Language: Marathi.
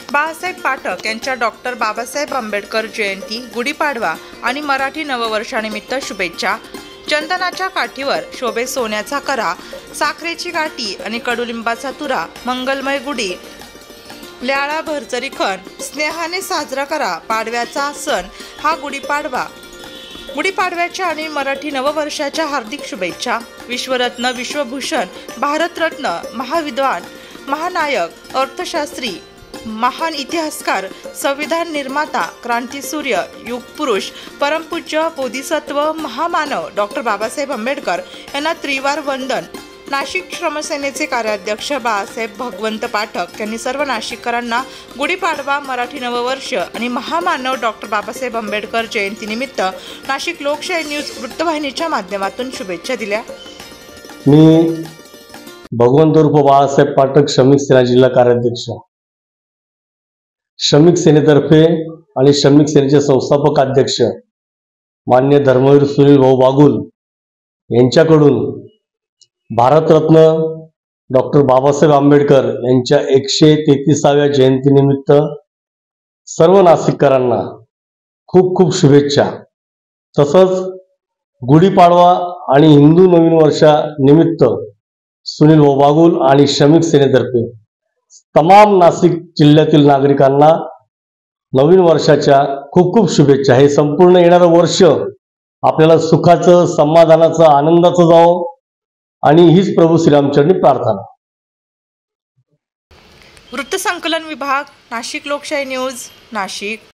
बाळासाहेब पाठक यांच्या डॉक्टर बाबासाहेब आंबेडकर जयंती, गुढीपाडवा आणि मराठी नववर्षानिमित्त शुभेच्छा। चंदनाच्या काठीवर शोभे सोन्याचा करा, साखरेची गाठी आणि कडुलिंबाचा तुरा, मंगलमय गुढी ल्याळा भरचरी खण, स्नेहाने साजरा करा पाडव्याचा सण हा गुढीपाडवा। गुढीपाडव्याच्या आणि मराठी नववर्षाच्या हार्दिक शुभेच्छा। विश्वरत्न, विश्वभूषण, भारतरत्न, महाविद्वान, महानायक, अर्थशास्त्री, महान इतिहासकार, संविधान निर्माता, क्रांतीसूर्य, युगपुरुष, परमपूज्य बोधिसत्व, महामानव डॉक्टर बाबासाहेब आंबेडकर यांना त्रिवार वंदन। नाशिक श्रमसेनेचे कार्याध्यक्ष बाळासाहेब भगवंत पाठक यांनी सर्व नाशिककरांना गुढीपाडवा, मराठी नववर्ष आणि महामानव डॉक्टर बाबासाहेब आंबेडकर जयंतीनिमित्त नाशिक लोकशाही न्यूज वृत्तवाहिनीच्या माध्यमातून शुभेच्छा दिल्या। मी भगवंत उर्फ बाळासाहेब पाठक, श्रमिक सेना जिल्हा कार्याध्यक्ष, श्रमिक सेनेतर्फे आणि श्रमिक सेनेचे संस्थापक अध्यक्ष मान्य धर्मवीर सुनील भाऊ बागुल यांच्याकडून भारतरत्न डॉक्टर बाबासाहेब आंबेडकर यांच्या 133व्या जयंतीनिमित्त सर्व नाशिककरांना खूप खूप शुभेच्छा। तसंच गुढीपाडवा आणि हिंदू नवीन वर्षानिमित्त सुनील भाऊ बागुल आणि श्रमिक सेनेतर्फे तमाम नाशिक जिल्ह्यातील नागरिकांना नवीन वर्षाच्या खूप खूप शुभेच्छा। हे संपूर्ण येणारं वर्ष आपल्याला सुखाचं, समाधानाचं, आनंदाचं जावो आणि हीच प्रभू श्रीरामचरणी प्रार्थना। वृत्तसंकलन विभाग, नाशिक लोकशाही न्यूज, नाशिक।